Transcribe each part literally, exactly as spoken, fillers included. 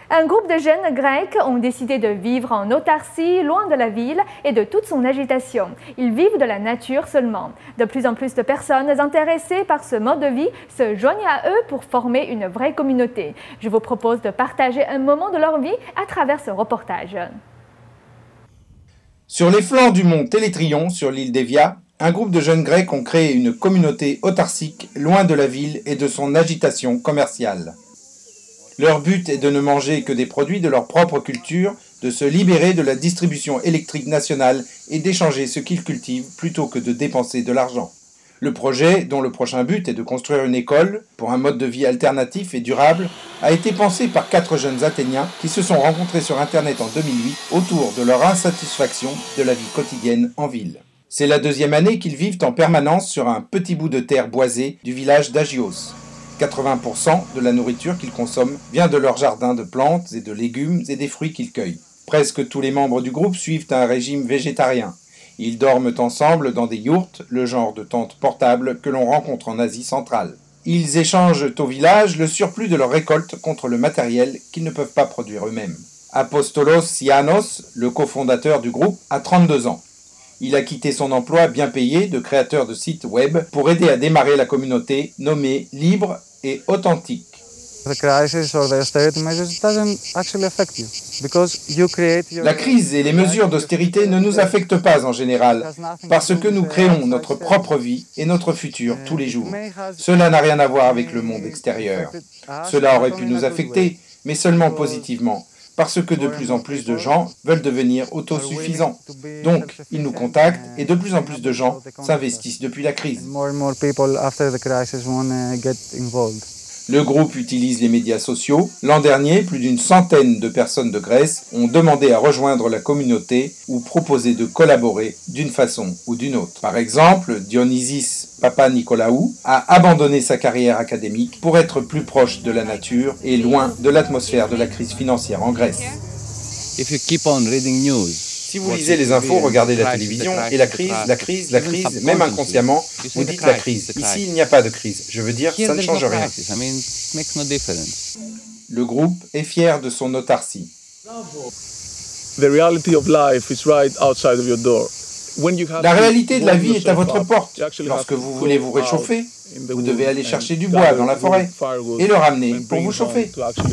Un groupe de jeunes Grecs ont décidé de vivre en autarcie, loin de la ville et de toute son agitation. Ils vivent de la nature seulement. De plus en plus de personnes intéressées par ce mode de vie se joignent à eux pour former une vraie communauté. Je vous propose de partager un moment de leur vie à travers ce reportage. Sur les flancs du mont Télétrion, sur l'île d'Evia, un groupe de jeunes Grecs ont créé une communauté autarcique, loin de la ville et de son agitation commerciale. Leur but est de ne manger que des produits de leur propre culture, de se libérer de la distribution électrique nationale et d'échanger ce qu'ils cultivent plutôt que de dépenser de l'argent. Le projet, dont le prochain but est de construire une école pour un mode de vie alternatif et durable, a été pensé par quatre jeunes Athéniens qui se sont rencontrés sur Internet en deux mille huit autour de leur insatisfaction de la vie quotidienne en ville. C'est la deuxième année qu'ils vivent en permanence sur un petit bout de terre boisée du village d'Agios. quatre-vingts pour cent de la nourriture qu'ils consomment vient de leur jardin de plantes et de légumes et des fruits qu'ils cueillent. Presque tous les membres du groupe suivent un régime végétarien. Ils dorment ensemble dans des yourtes, le genre de tentes portables que l'on rencontre en Asie centrale. Ils échangent au village le surplus de leur récolte contre le matériel qu'ils ne peuvent pas produire eux-mêmes. Apostolos Sianos, le cofondateur du groupe, a trente-deux ans. Il a quitté son emploi bien payé de créateur de sites web pour aider à démarrer la communauté nommée Libre et Authentique. La crise et les mesures d'austérité ne nous affectent pas en général, parce que nous créons notre propre vie et notre futur tous les jours. Cela n'a rien à voir avec le monde extérieur. Cela aurait pu nous affecter, mais seulement positivement, parce que de plus en plus de gens veulent devenir autosuffisants. Donc, ils nous contactent et de plus en plus de gens s'investissent depuis la crise. Le groupe utilise les médias sociaux. L'an dernier, plus d'une centaine de personnes de Grèce ont demandé à rejoindre la communauté ou proposé de collaborer d'une façon ou d'une autre. Par exemple, Dionysis Papanicolaou a abandonné sa carrière académique pour être plus proche de la nature et loin de l'atmosphère de la crise financière en Grèce. If you keep on reading news, Si vous lisez les infos, regardez la télévision, et la crise, la crise, la crise, même inconsciemment, vous dites la crise. Ici, il n'y a pas de crise. Je veux dire, ça ne change rien. Le groupe est fier de son autarcie. La réalité de la vie est à votre porte. Lorsque vous voulez vous réchauffer, vous devez aller chercher du bois dans la forêt et le ramener pour vous chauffer.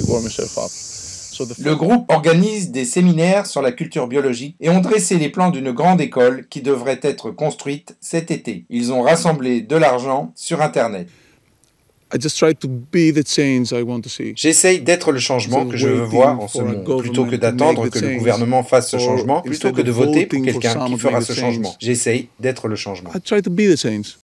Le groupe organise des séminaires sur la culture biologique et ont dressé les plans d'une grande école qui devrait être construite cet été. Ils ont rassemblé de l'argent sur Internet. J'essaye d'être le changement que je veux voir en ce monde, plutôt que d'attendre que le gouvernement fasse ce changement, plutôt que de voter pour quelqu'un qui fera ce changement. J'essaye d'être le changement.